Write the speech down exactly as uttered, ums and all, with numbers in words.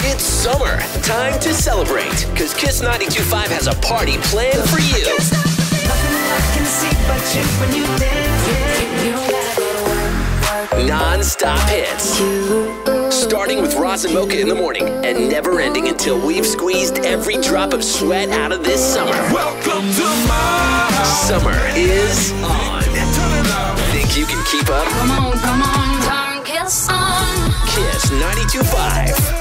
It's summer. Time to celebrate, because Kiss ninety-two point five has a party planned for you. Non-stop hits. Starting with Ross and Mocha in the morning and never ending until we've squeezed every drop of sweat out of this summer. Welcome to my Summer is on. Think you can keep up? Come on, come on, turn Kiss on. Kiss ninety-two point five.